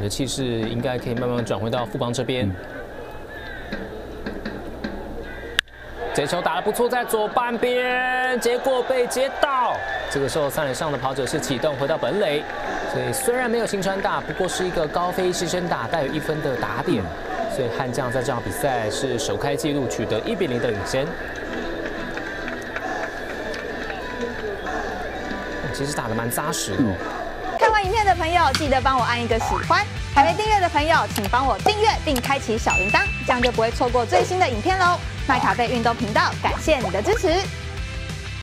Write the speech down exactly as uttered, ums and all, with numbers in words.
的气势应该可以慢慢转回到富邦这边。嗯 这球打得不错，在左半边，结果被接到。这个时候三垒上的跑者是启动回到本垒，所以虽然没有新川打，不过是一个高飞牺牲打，带有一分的打点。所以悍将在这场比赛是首开纪录，取得一比零的领先。其实打得蛮扎实的、哦。 看完影片的朋友，记得帮我按一个喜欢。 还没订阅的朋友，请帮我订阅并开启小铃铛，这样就不会错过最新的影片喽！麦卡贝运动频道，感谢你的支持。